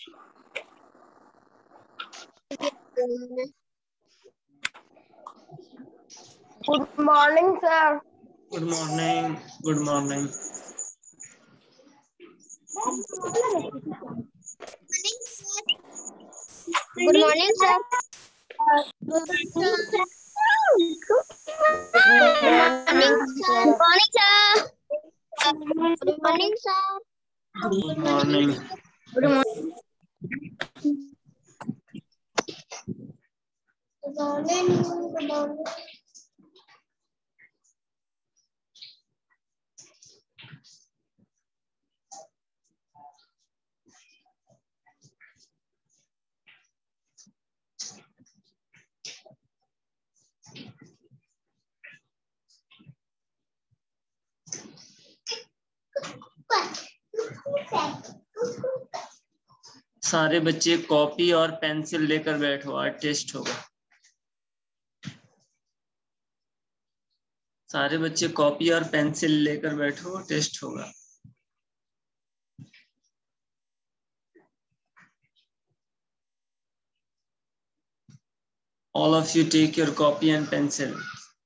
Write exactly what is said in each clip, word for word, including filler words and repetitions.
Good morning, sir. Good morning. Good morning. Good morning, sir. Good morning, sir. Good morning, sir. Good morning, sir. Good morning. Good morning. Good morning. Good morning. सारे बच्चे copy और pencil लेकर बैठो, आज test होगा। सारे बच्चे copy और पेंसिल लेकर बैठो, टेस्ट होगा। All of you take your copy and pencil.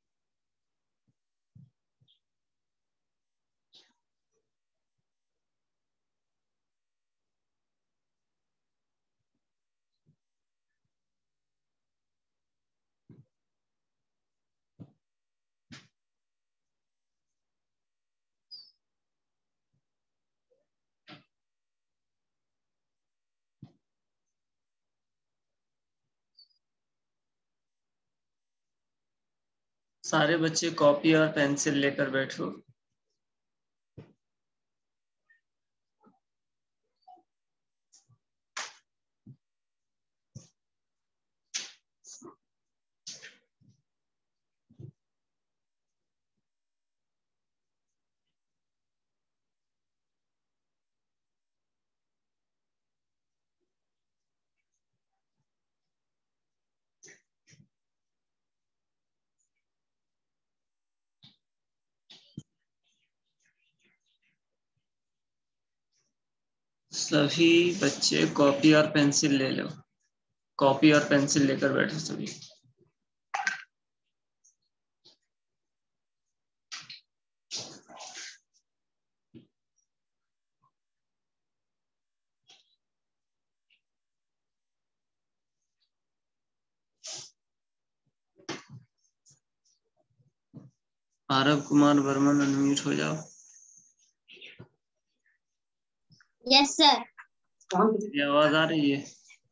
सारे बच्चे कॉपी और पेंसिल लेकर बैठो। सभी बच्चे कॉपी और पेंसिल ले लो, कॉपी और पेंसिल लेकर बैठो सभी। आरव कुमार वर्मन अनम्यूट हो जाओ। Yes sir. ये आवाज आ रही है?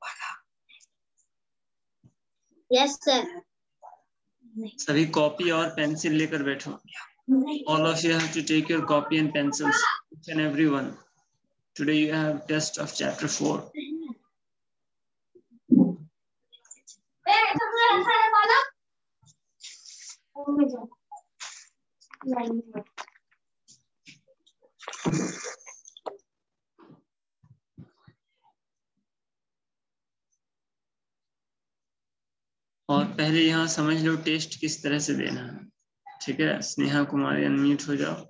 Yes sir. सभी कॉपी और पेंसिल लेकर बैठो। All of you have to take your copy and pencils, each and every one. Today you have test of chapter four. और पहले यहाँ समझ लो टेस्ट किस तरह से देना है, ठीक है? स्नेहा कुमारी अनम्यूट हो जाओ।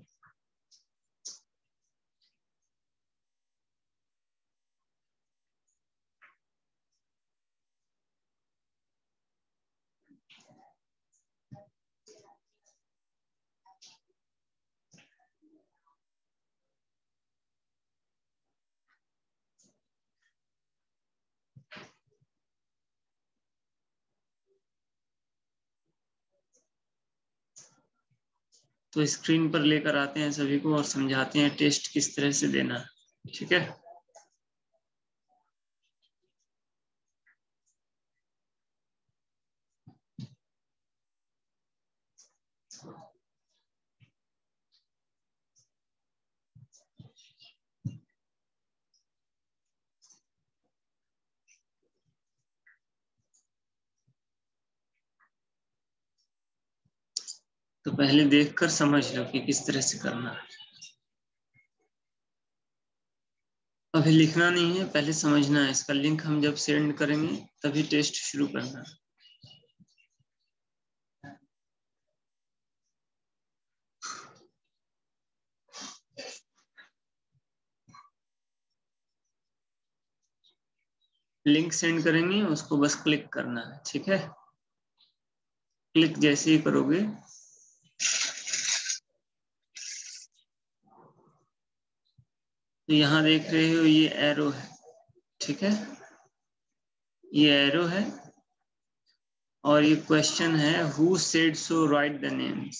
तो स्क्रीन पर लेकर आते हैं सभी को और समझाते हैं टेस्ट किस तरह से देना है, ठीक है? तो पहले देखकर समझ लो कि किस तरह से करना है। अभी लिखना नहीं है, पहले समझना है। इसका लिंक हम जब सेंड करेंगे तभी टेस्ट शुरू करना है। लिंक सेंड करेंगे, उसको बस क्लिक करना है, ठीक है। क्लिक जैसे ही करोगे तो यहाँ देख रहे हो ये एरो है, ठीक है, ये एरो है और ये क्वेश्चन है who said so write the names.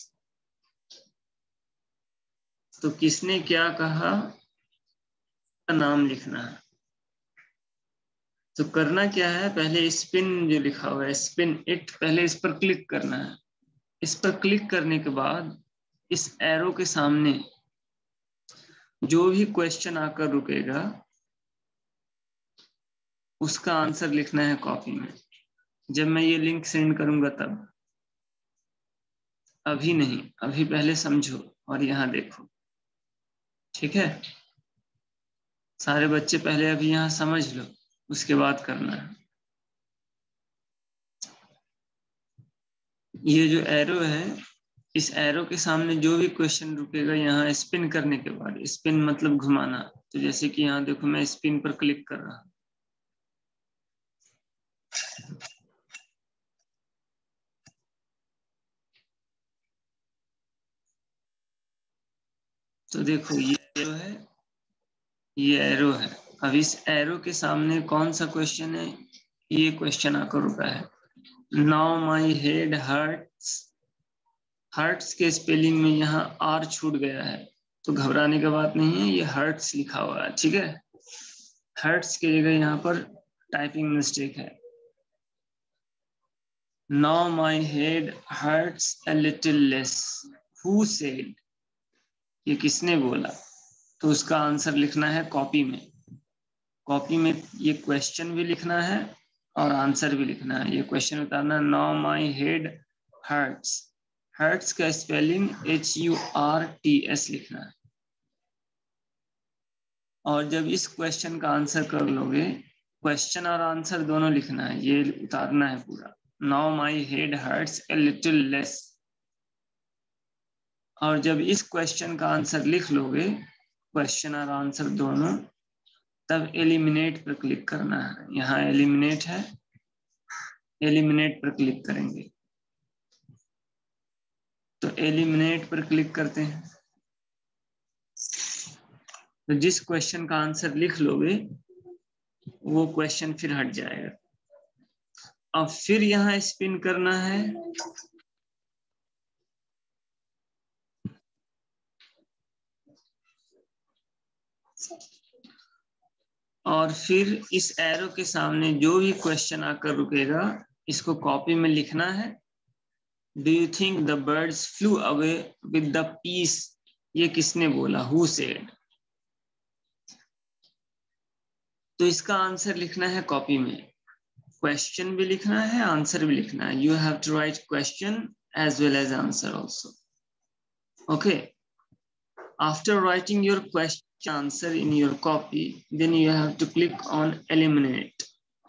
तो किसने क्या कहा का नाम लिखना है। तो करना क्या है, पहले स्पिन जो लिखा हुआ है स्पिन इट, पहले इस पर क्लिक करना है। इस पर क्लिक करने के बाद इस एरो के सामने जो भी क्वेश्चन आकर रुकेगा उसका आंसर लिखना है कॉपी में। जब मैं ये लिंक सेंड करूंगा तब, अभी नहीं, अभी पहले समझो और यहाँ देखो, ठीक है। सारे बच्चे पहले अभी यहाँ समझ लो, उसके बाद करना है। ये जो एरो है, इस एरो के सामने जो भी क्वेश्चन रुकेगा यहाँ स्पिन करने के बाद, स्पिन मतलब घुमाना, तो जैसे कि यहाँ देखो मैं स्पिन पर क्लिक कर रहा हूं, तो देखो ये एरो है, ये एरो है। अब इस एरो के सामने कौन सा क्वेश्चन है, ये क्वेश्चन आकर रुका है, now my head hurts. Hurts के स्पेलिंग में यहाँ आर छूट गया है, तो घबराने की बात नहीं है, ये हर्ट्स लिखा हुआ है, ठीक है। हर्ट्स की जगह यहाँ पर टाइपिंग मिस्टेक है। Now my head hurts a little less, who said, ये किसने बोला, तो उसका आंसर लिखना है कॉपी में। कॉपी में ये क्वेश्चन भी लिखना है और आंसर भी लिखना है। ये क्वेश्चन उतारना, now my head hurts, hurts का spelling H U R T S लिखना है। और जब इस क्वेश्चन का आंसर कर लोगे, क्वेश्चन और आंसर दोनों लिखना है, ये उतारना है पूरा, now my head hurts a little less. और जब इस क्वेश्चन का आंसर लिख लोगे, क्वेश्चन और आंसर दोनों, तब एलिमिनेट पर क्लिक करना है। यहाँ एलिमिनेट है, एलिमिनेट पर क्लिक करेंगे। तो एलिमिनेट पर क्लिक करते हैं, तो जिस क्वेश्चन का आंसर लिख लोगे वो क्वेश्चन फिर हट जाएगा। अब फिर यहाँ स्पिन करना है, और फिर इस एरो के सामने जो भी क्वेश्चन आकर रुकेगा इसको कॉपी में लिखना है। Do you think the birds flew away with the piece, ये किसने बोला, हु सेड। तो इसका आंसर लिखना है कॉपी में, क्वेश्चन भी लिखना है, आंसर भी लिखना है। You have to write question as well as answer also, okay. After writing your question answer in your copy, then you have to click on eliminate.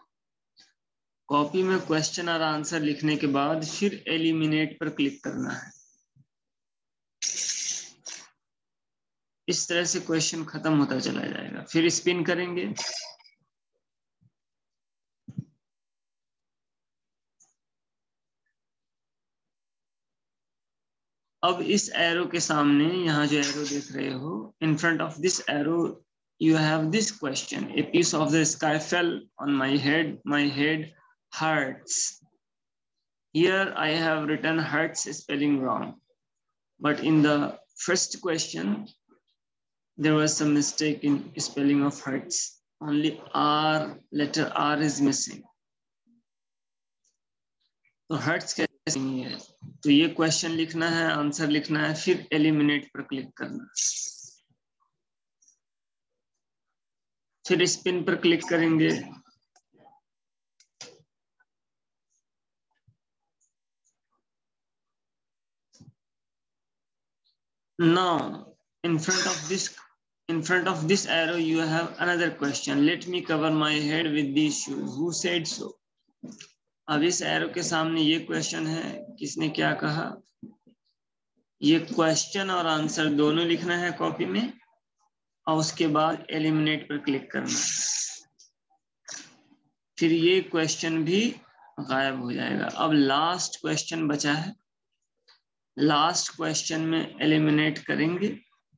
Copy में क्वेश्चन और answer लिखने के बाद फिर एलिमिनेट पर क्लिक करना है। इस तरह से क्वेश्चन खत्म होता चला जाएगा। फिर स्पिन करेंगे, अब इस एरो के सामने, यहाँ जो एरो देख रहे हो, in front of this arrow you have this question, a piece of the sky fell on my head, my head hurts. Here I have written hurts spelling wrong, but in the first question there was some mistake in spelling of hurts, only R, letter R is missing. तो hurts कैसे नहीं है, तो ये question लिखना है, answer लिखना है, फिर एलिमिनेट पर क्लिक करना, फिर स्पिन पर क्लिक करेंगे। Now in front of this in front of this arrow you have another question, let me cover my head with these shoes, who said so. अब इस एरो के सामने ये क्वेश्चन है, किसने क्या कहा। ये क्वेश्चन और आंसर दोनों लिखना है कॉपी में और उसके बाद एलिमिनेट पर क्लिक करना है। फिर ये क्वेश्चन भी गायब हो जाएगा। अब लास्ट क्वेश्चन बचा है, लास्ट क्वेश्चन में एलिमिनेट करेंगे।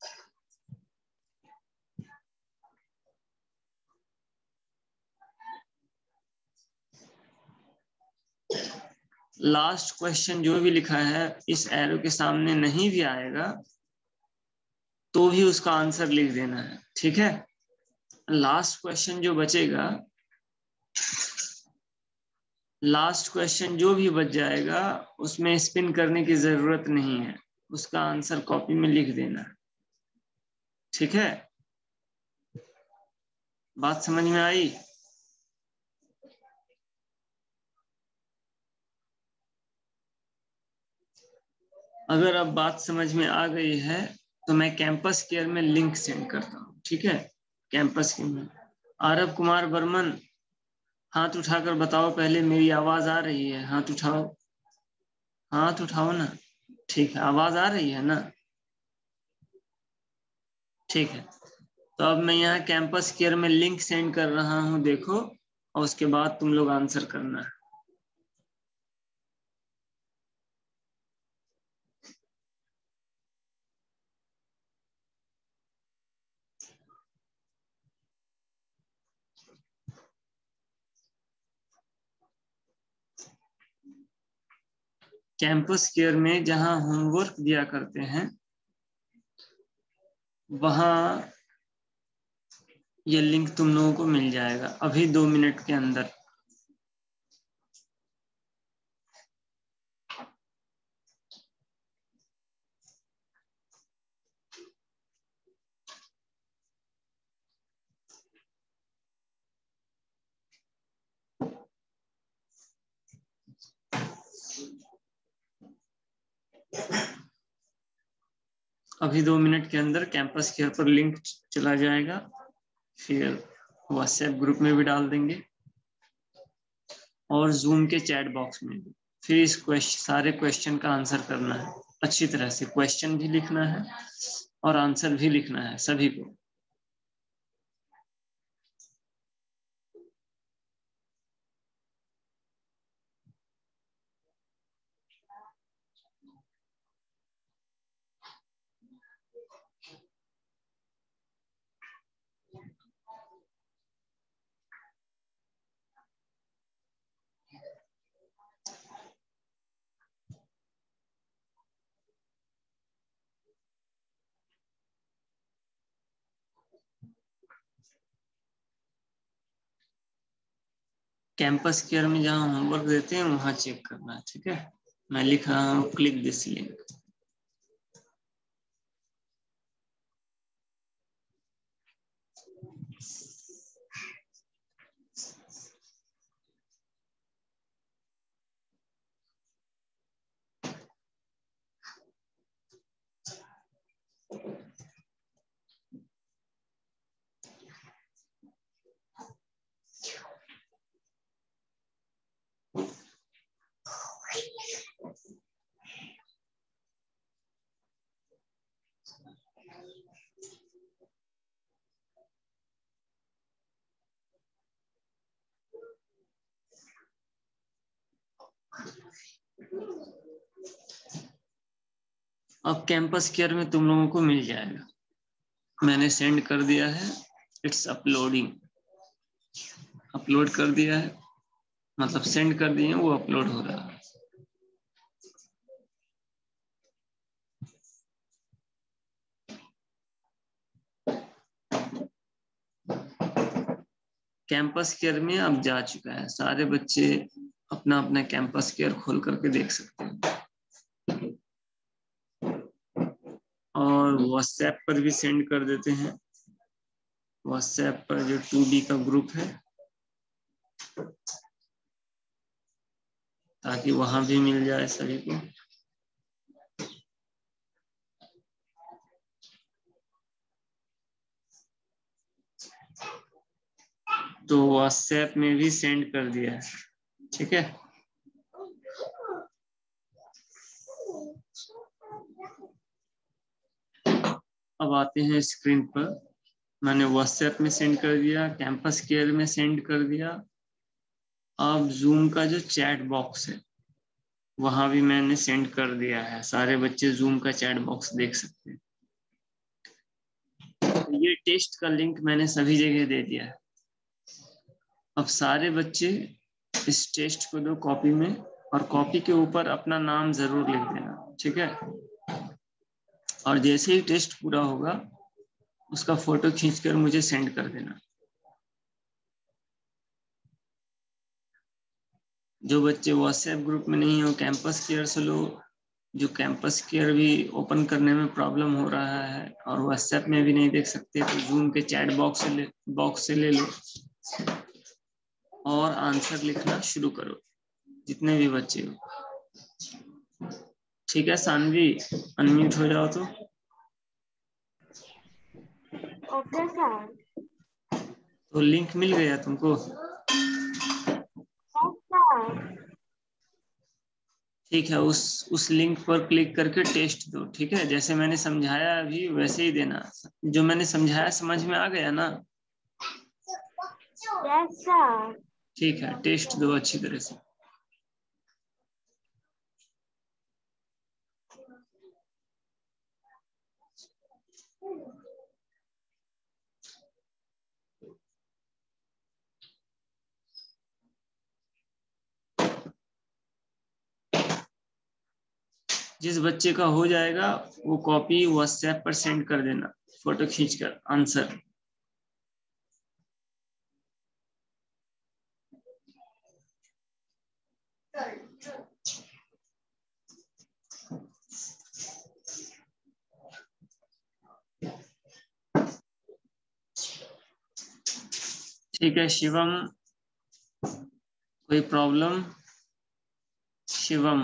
लास्ट क्वेश्चन जो भी लिखा है इस एरो के सामने नहीं भी आएगा तो भी उसका आंसर लिख देना है, ठीक है। लास्ट क्वेश्चन जो बचेगा, लास्ट क्वेश्चन जो भी बच जाएगा उसमें स्पिन करने की जरूरत नहीं है, उसका आंसर कॉपी में लिख देना है, ठीक है। बात समझ में आई? अगर अब बात समझ में आ गई है तो मैं कैंपस केयर में लिंक सेंड करता हूँ, ठीक है। कैंपस केयर में आरव कुमार बर्मन, हाथ उठाकर बताओ पहले, मेरी आवाज आ रही है? हाथ उठाओ, हाथ उठाओ ना। ठीक है, आवाज आ रही है ना? ठीक है, तो अब मैं यहाँ कैंपस केयर में लिंक सेंड कर रहा हूँ, देखो, और उसके बाद तुम लोग आंसर करना है। कैंपस केयर में जहां होमवर्क दिया करते हैं वहां ये लिंक तुम लोगों को मिल जाएगा अभी दो मिनट के अंदर। अभी दो मिनट के अंदर कैंपस केयर पर लिंक चला जाएगा, फिर व्हाट्सएप ग्रुप में भी डाल देंगे और जूम के चैट बॉक्स में भी। फिर इस क्वेश्चन, सारे क्वेश्चन का आंसर करना है अच्छी तरह से, क्वेश्चन भी लिखना है और आंसर भी लिखना है सभी को। कैंपस केयर में जहां होमवर्क देते हैं वहां चेक करना है, ठीक है। मैं लिख रहा हूँ क्लिक दिस लिंक। अब कैंपस केयर में तुम लोगों को मिल जाएगा, मैंने सेंड कर दिया है, इट्स अपलोडिंग। अपलोड कर दिया है मतलब सेंड कर दिए, वो अपलोड हो रहा है। कैंपस केयर में अब जा चुका है, सारे बच्चे अपना अपना कैंपस केयर खोल करके देख सकते हैं और व्हाट्सएप पर भी सेंड कर देते हैं। व्हाट्सएप पर जो टू डी का ग्रुप है, ताकि वहां भी मिल जाए सभी को। तो व्हाट्सएप में भी सेंड कर दिया है, ठीक है। अब आते हैं स्क्रीन पर। मैंने व्हाट्सएप में सेंड कर दिया, कैंपस केयर में सेंड कर दिया अब जूम का जो चैट बॉक्स है वहां भी मैंने सेंड कर दिया है, सारे बच्चे जूम का चैट बॉक्स देख सकते हैं। ये टेस्ट का लिंक मैंने सभी जगह दे दिया है। अब सारे बच्चे इस टेस्ट को दो कॉपी में, और कॉपी के ऊपर अपना नाम जरूर लिख देना, ठीक है। और जैसे ही टेस्ट पूरा होगा उसका फोटो खींचकर मुझे सेंड कर देना। जो बच्चे व्हाट्सएप ग्रुप में नहीं हो, कैंपस केयर से लो। जो कैंपस केयर भी ओपन करने में प्रॉब्लम हो रहा है और व्हाट्सएप में भी नहीं देख सकते, तो जूम के चैट बॉक्स से ले बॉक्स से ले लो और आंसर लिखना शुरू करो, जितने भी बच्चे हो। ठीक है सानवी, अनम्यूट हो जाओ तो। Okay sir. तो लिंक मिल गया तुमको? ठीक है, उस उस लिंक पर क्लिक करके टेस्ट दो, ठीक है। जैसे मैंने समझाया अभी वैसे ही देना। जो मैंने समझाया समझ में आ गया ना? Yes sir. ठीक है, टेस्ट दो अच्छी तरह से। जिस बच्चे का हो जाएगा वो कॉपी व्हाट्सएप पर सेंड कर देना, फोटो खींचकर आंसर। ठीक है शिवम, कोई प्रॉब्लम? शिवम,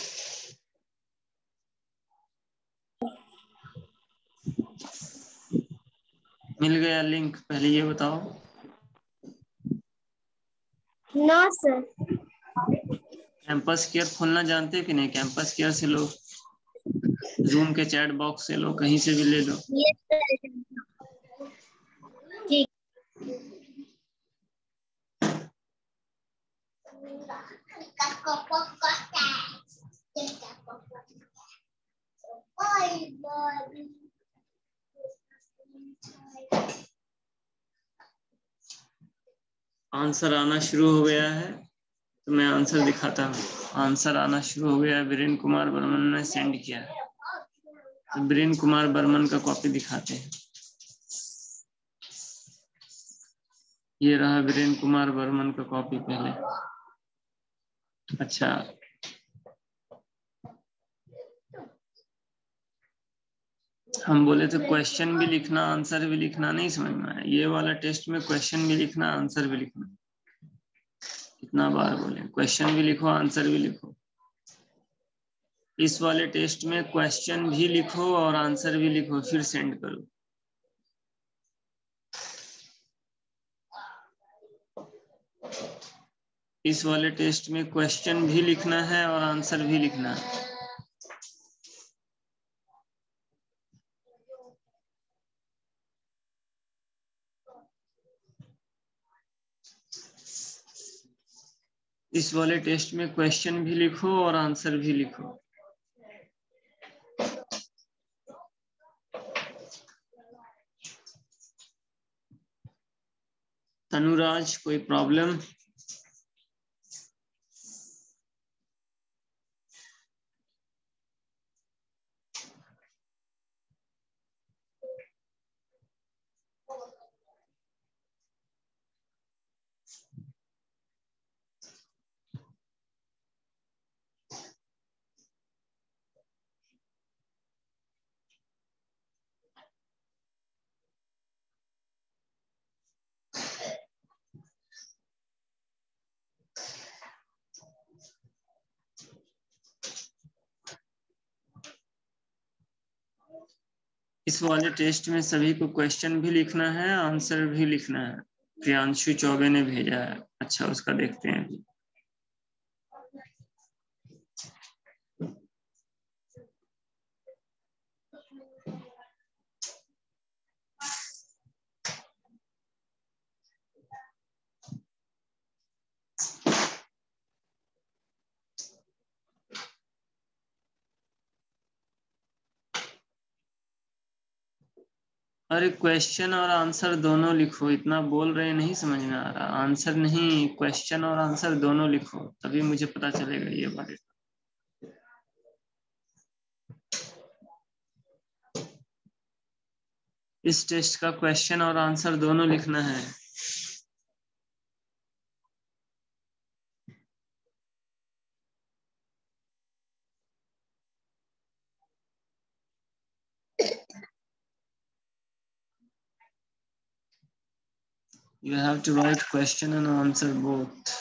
मिल गया लिंक? पहले ये बताओ। No sir. कैंपस केयर खोलना जानते हो कि नहीं? कैंपस केयर से लो, जूम के चैट बॉक्स से लो, कहीं से भी ले लो। Yes sir. ठीक। आंसर आना शुरू हो गया है तो मैं आंसर दिखाता हूँ। आंसर आना शुरू हो गया है, वीरेंद्र कुमार बर्मन ने सेंड किया है। तो वीरेंद्र कुमार बर्मन का कॉपी दिखाते हैं। ये रहा वीरेंद्र कुमार बर्मन का कॉपी पहले। अच्छा, हम बोले थे क्वेश्चन भी लिखना आंसर भी लिखना, नहीं समझ में आया? ये वाला टेस्ट में क्वेश्चन भी लिखना आंसर भी लिखना। कितना बार बोले? क्वेश्चन भी लिखो आंसर भी लिखो। इस वाले टेस्ट में क्वेश्चन भी लिखो और आंसर भी लिखो, फिर सेंड करो। इस वाले टेस्ट में क्वेश्चन भी लिखना है और आंसर भी लिखना है। इस वाले टेस्ट में क्वेश्चन भी लिखो और आंसर भी लिखो। तनुराज, कोई प्रॉब्लम? इस वाले टेस्ट में सभी को क्वेश्चन भी लिखना है आंसर भी लिखना है। प्रियांशु चौबे ने भेजा है। अच्छा, उसका देखते हैं अभी। अरे क्वेश्चन और आंसर दोनों लिखो, इतना बोल रहे नहीं समझ में आ रहा। आंसर नहीं, क्वेश्चन और आंसर दोनों लिखो, तभी मुझे पता चलेगा ये बारे। इस टेस्ट का क्वेश्चन और आंसर दोनों लिखना है। You have to write question and answer both.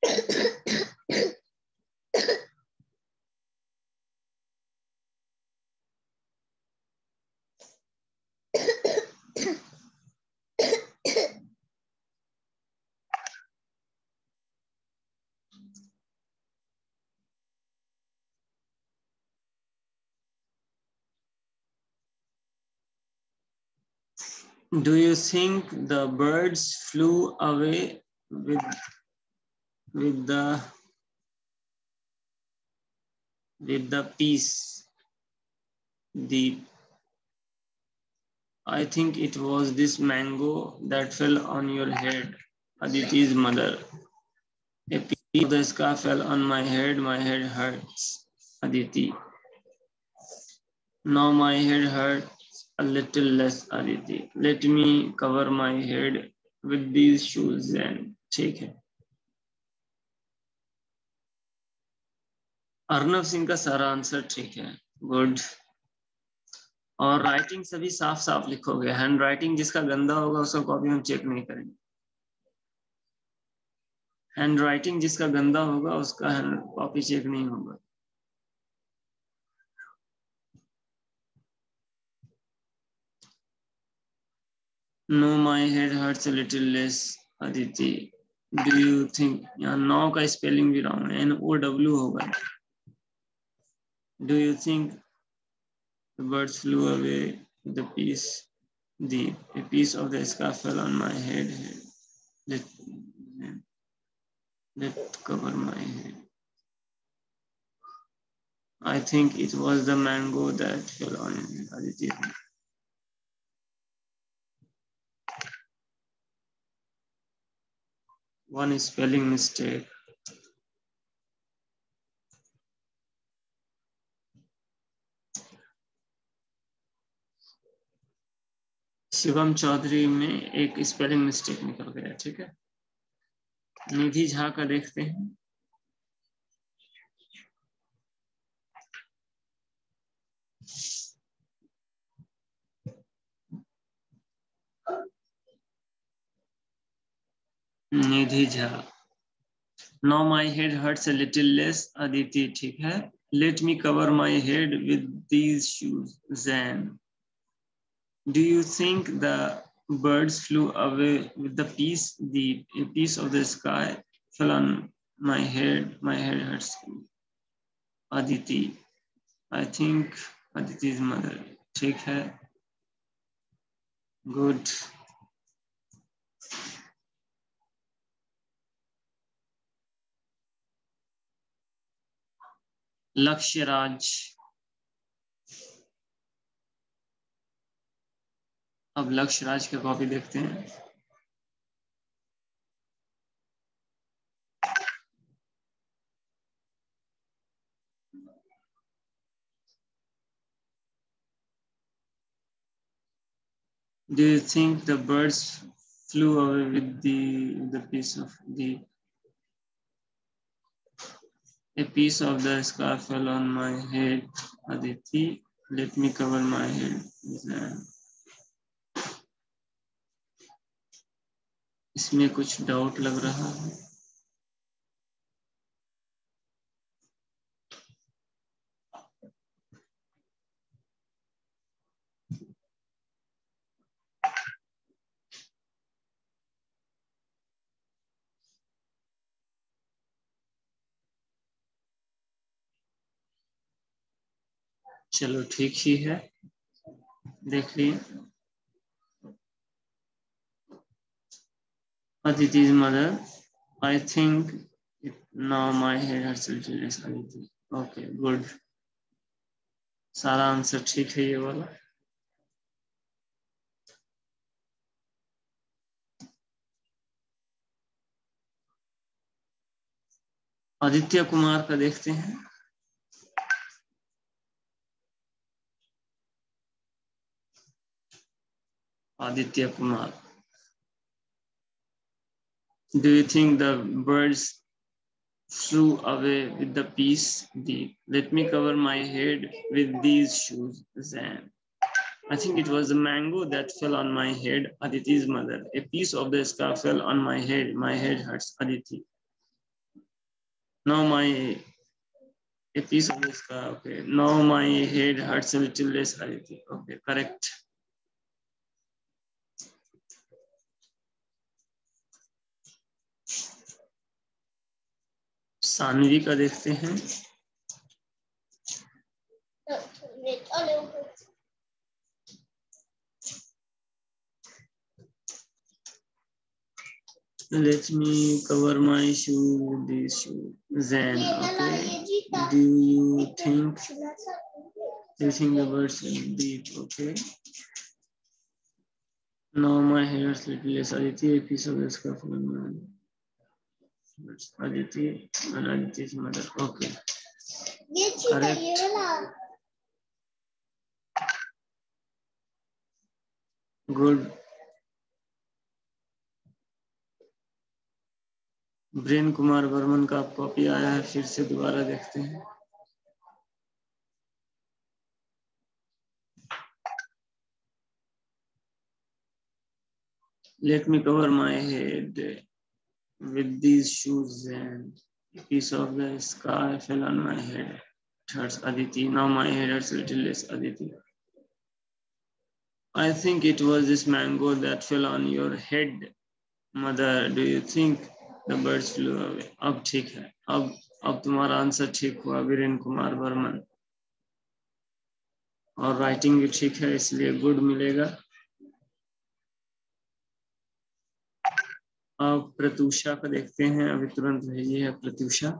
Do you think the birds flew away with with the with the peace? The I think it was this mango that fell on your head, Aditi's mother. A piece of the sky fell on my head. My head hurts, Aditi. Now my head hurts a little less, Aditi. Let me cover my head with these shoes and take it. Arnav Singh का सारा answer ठीक है, good. और writing सभी साफ साफ लिखोगे। Hand writing जिसका गंदा होगा उसका कॉपी हम चेक नहीं करेंगे। हैंड राइटिंग जिसका गंदा होगा उसका हैंड कॉपी चेक नहीं होगा। No my head hurts a little less, Aditi. Do you think, यहाँ नो का स्पेलिंग भी रॉन्ग है, एन ओ डब्ल्यू होगा। Do you think the birds flew away the piece the a piece of the sky fell on my head. Let, let cover my head. I think it was the mango that fell on Aditi. One spelling mistake. Shivam Chaudhary में एक spelling mistake निकल गया, ठीक है। निधि झा का देखते हैं। निधि Jha, Now my head hurts a little less, Aditi, ठीक है। Let me cover my head with these shoes, Zan. Do you think the birds flew away with the piece, the a piece of the sky fell on my head, my head hurts, Aditi. I think Aditi's mother, ठीक है, good. लक्ष्य राज, अब लक्ष्य राज की copy देखते हैं। Do you think the birds flew away with the the piece of the a piece of the sky fell on my head, Aditi? Let me cover my head. इसमें कुछ डाउट लग रहा है। चलो ठीक ही है, देख लिए। Aditi's mother, I think it, now my head hurts a little less, Aditi. Okay, good. सारा आंसर ठीक है ये वाला। आदित्य कुमार का देखते हैं। Aditya Kumar, do you think the birds flew away with the peace? Deep. Let me cover my head with these shoes. Zan. I think it was the mango that fell on my head. Aditi's mother. A piece of the scarf fell on my head. My head hurts. Aditi. Now my a piece of the scarf. Okay. Now my head hurts a little less. Aditi. Okay. Correct. Saanvi का देखते हैं। Let me cover my shoe with this shoe. Zen, okay. Do you think do you think the birds will beep? Okay. Now my hair is little less. Aditi, a piece of the scarf on my Aditi and Aditi's mother. Okay. Correct. Good. ब्रेन कुमार वर्मन का copy आया है, फिर से दोबारा देखते हैं। Let me cover my head with these shoes and a piece of the sky fell on my head. It hurts. Aditi. Now my head hurts a little less. Aditi. I think it was this mango that fell on your head. Mother, do you think the birds flew away? अब ठीक है, अब अब तुम्हारा answer ठीक हुआ वीरेन कुमार वर्मन, और writing भी ठीक है, इसलिए गुड मिलेगा। अब प्रत्यूषा को देखते हैं, अभी तुरंत भेजी है Pratyusha.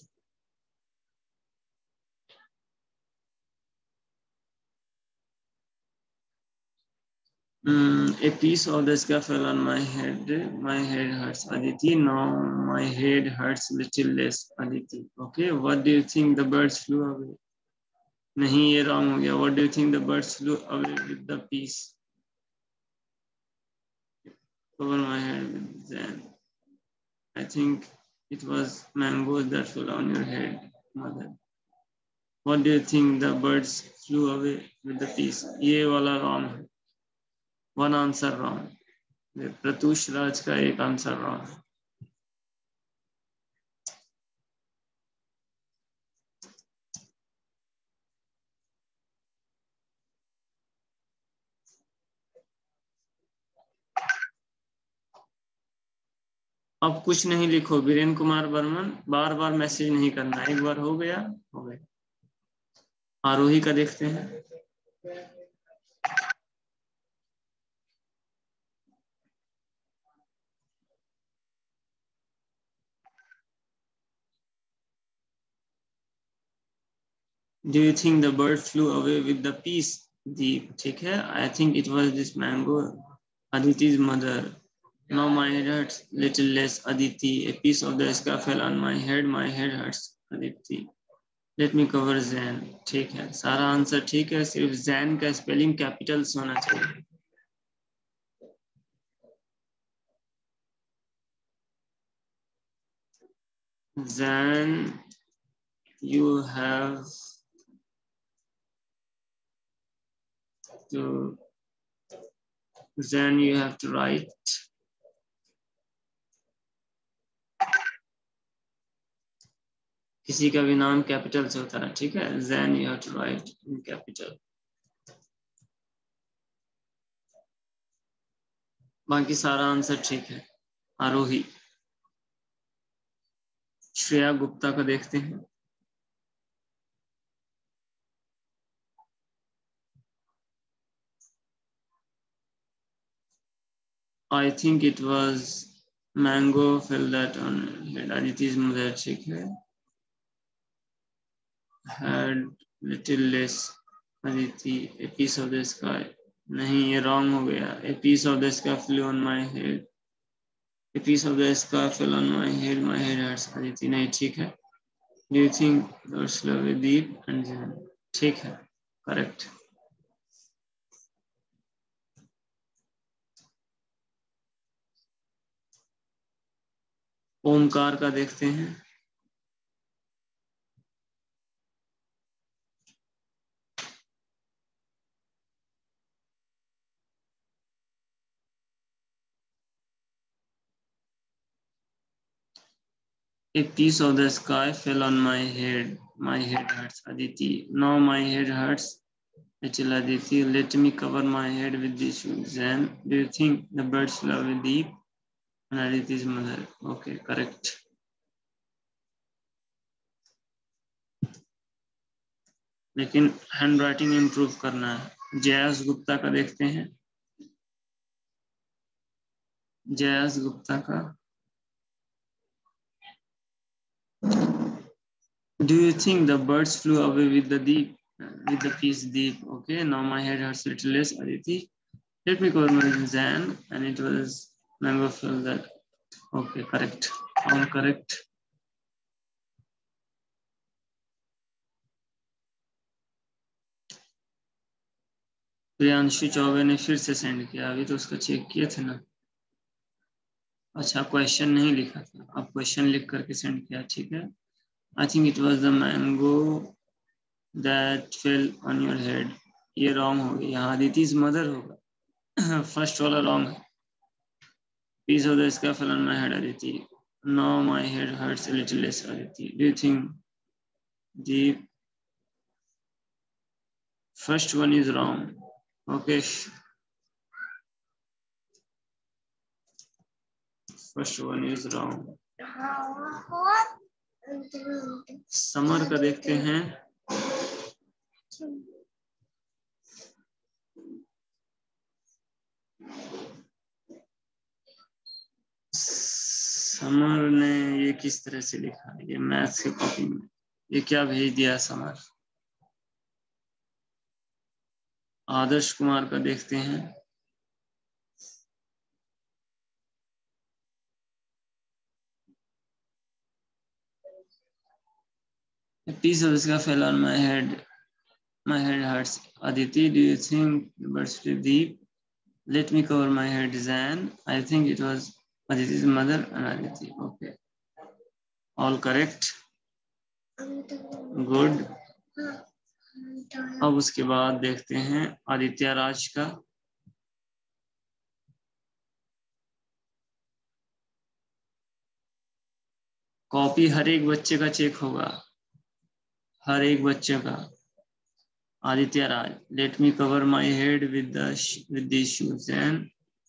Mm, a piece of the sky fell on my head. My head hurts. Aditi. Now my head hurts little less. Aditi. Okay. What do you think the birds flew away? नहीं, ये wrong हो गया. What do you think the birds flew away with the piece? Cover my head with Zen. I think it was mangoes that fell on your head, mother. What do you think the birds flew away with the piece? ये वाला wrong है. One answer wrong. Pratyush राज का एक answer wrong है. अब कुछ नहीं लिखो वीरेन कुमार वर्मन, बार बार मैसेज नहीं करना, एक बार हो गया हो गया। आरोही का देखते हैं। Do you think the bird flew away with the piece? Deep, ठीक है। I think it was this mango. Aditi's mother. Now my head hurts little less. Aditi. A piece of the sky fell on my head. My head hurts. Aditi. Let me cover Zen. ठीक है, सारा answer ठीक है, सिर्फ Zen का spelling Capitals होना चाहिए। Zen, you have to Zen you have to write किसी का भी नाम कैपिटल से होता है, ठीक है। Zen you have to write in capital. बाकी सारा आंसर ठीक है। आरोही। श्रेया गुप्ता को देखते हैं। I think it was mango fell that on head. Aditi's mother, ठीक है। Had little less. Aditi, a piece of the sky. नहीं, ये wrong हो गया। A piece of the sky flew on my head. A piece of the sky fell on my head. My head hurts. Aditi, नहीं ठीक है। Do you think birds love a deep and Zen? ठीक है, correct. Omkar का देखते हैं। A piece of the sky fell on my head. My head hurts, Aditi. Now my head hurts. Little Aditi, let me cover my head with these shoes. Then, do you think the birds love a deep? And Aditi's mother. Okay, correct. लेकिन handwriting improve करना है। जयास गुप्ता का देखते हैं। जयास गुप्ता का। Do you think the birds flew away with the deep, with the piece deep? Okay, now my head hurts a little less, Aditi. Let me cover my Zan, and it was mango fell that. Okay, correct. All correct. Priyanshu Choubey ने फिर से send किया, अभी तो उसका check किए थे ना। अच्छा, क्वेश्चन नहीं लिखा था, आप क्वेश्चन लिख करके सेंड किया, ठीक है। I think it was the mango that fell on your head. ये रॉन्ग हो गया, यहाँ Aditi's mother होगा। फर्स्ट वाला रॉन्ग है। Piece of the sky fell on my head, Aditi. Now my head hurts a little less, Aditi. Do you think the first one is wrong? Okay. First one is wrong. Samar का देखते हैं। Summer ने ये किस तरह से लिखा है, ये मैथ्स की कॉपी में ये क्या भेज दिया समर। आदर्श कुमार का देखते हैं। A piece of sky fell on my head. My head hurts. Aditi, do you think the birds flew deep? Let me cover my head, Zan. I think it was Aditi's mother and Aditi. Okay. All correct. Good. अब उसके बाद देखते हैं आदित्य राज का। Copy हर एक बच्चे का check होगा, हर एक बच्चे का। Aditya Raj, let me cover my head with the with these shoes and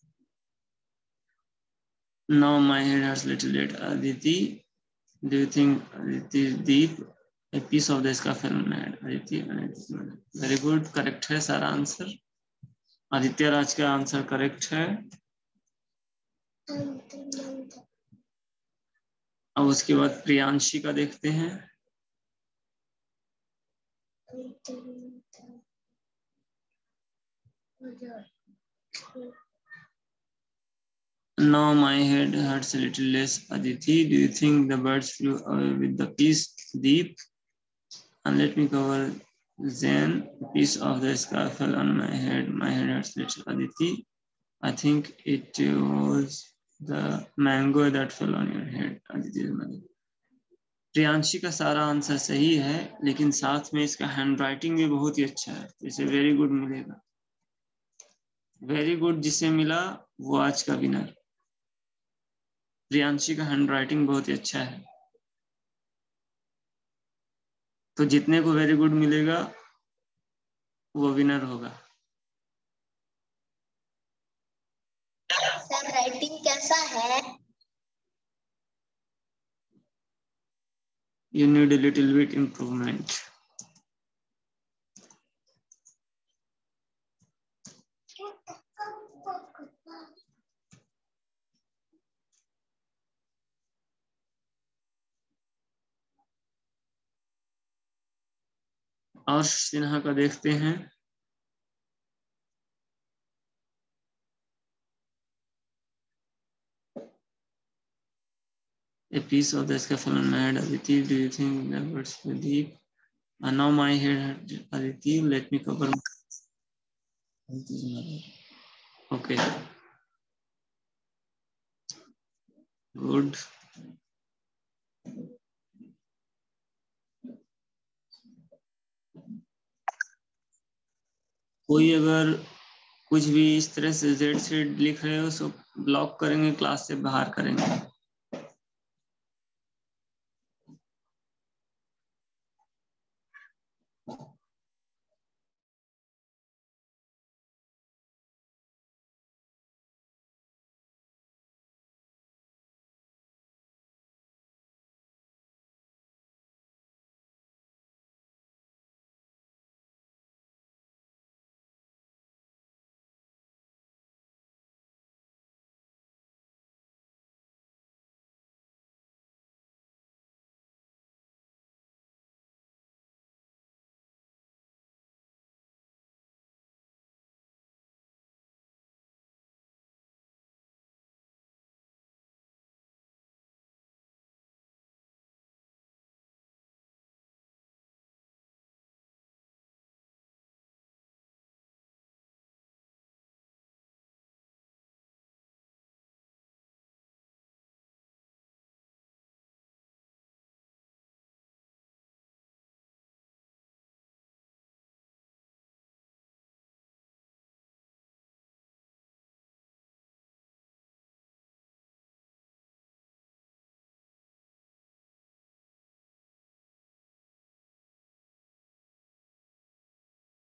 now my head hurts little bit. Aditi, do you think Aditi is deep? A piece of the sky fell on my head. Aditi, very good, correct है सारा answer. Aditya Raj का answer correct है। अब उसके बाद प्रियांशी का देखते हैं। Now my head hurts a little less. Aditi, do you think the birds flew away with the piece deep? And let me cover Zen. A piece of the sky fell on my head. My head hurts a little. Aditi, I think it was the mango that fell on your head. Aditi's mother. Priyanshi का सारा answer सही है, लेकिन साथ में इसका hand writing भी बहुत ही अच्छा है, इसे वेरी गुड मिलेगा। वेरी गुड जिसे मिला वो आज का विनर। प्रियांशी का हैंड राइटिंग बहुत ही अच्छा है, तो जितने को वेरी गुड मिलेगा वो विनर होगा। सर राइटिंग कैसा है? You need a little bit improvement. और सिन्हा का देखते हैं। A piece of the sky fell on my head. Aditi, do you think that was deep? And now my head, Aditi, let me cover my... Okay. Good. कोई अगर कुछ भी इस तरह से जेड से लिख रहे हो तो ब्लॉक करेंगे, क्लास से बाहर करेंगे।